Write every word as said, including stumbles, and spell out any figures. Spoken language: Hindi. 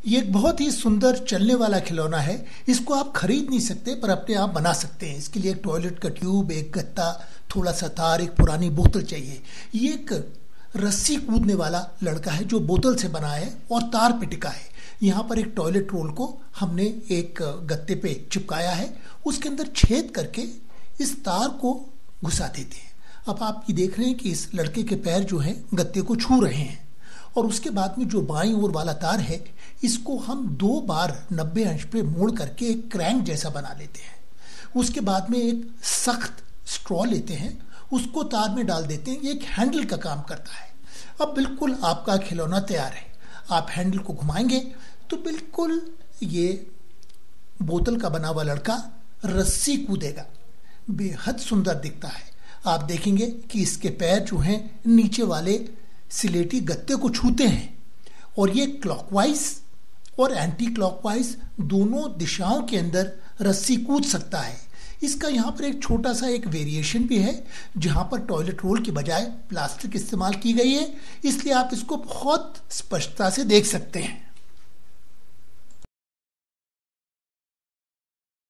ये एक बहुत ही सुंदर चलने वाला खिलौना है। इसको आप खरीद नहीं सकते पर अपने आप बना सकते हैं। इसके लिए एक टॉयलेट का ट्यूब, एक गत्ता, थोड़ा सा तार, एक पुरानी बोतल चाहिए। ये एक रस्सी कूदने वाला लड़का है जो बोतल से बना है और तार पे टिका है। यहाँ पर एक टॉयलेट रोल को हमने एक गत्ते पे चिपकाया है, उसके अंदर छेद करके इस तार को घुसा देते हैं। अब आप ये देख रहे हैं कि इस लड़के के पैर जो हैं गत्ते को छू रहे हैं और उसके बाद में जो बाईं ओर वाला तार है इसको हम दो बार नब्बे अंश पे मोड़ करके एक क्रैंक जैसा बना लेते हैं। उसके बाद में एक सख्त स्ट्रॉ लेते हैं, उसको तार में डाल देते हैं। ये एक हैंडल का काम करता है। अब बिल्कुल आपका खिलौना तैयार है। आप हैंडल को घुमाएंगे तो बिल्कुल ये बोतल का बना हुआ लड़का रस्सी कूदेगा। बेहद सुंदर दिखता है। आप देखेंगे कि इसके पैर जो हैं नीचे वाले सिलेटी गत्ते को छूते हैं और ये क्लॉकवाइज और एंटी क्लॉकवाइज दोनों दिशाओं के अंदर रस्सी कूद सकता है। इसका यहाँ पर एक छोटा सा एक वेरिएशन भी है जहाँ पर टॉयलेट रोल की बजाय प्लास्टिक इस्तेमाल की गई है, इसलिए आप इसको बहुत स्पष्टता से देख सकते हैं।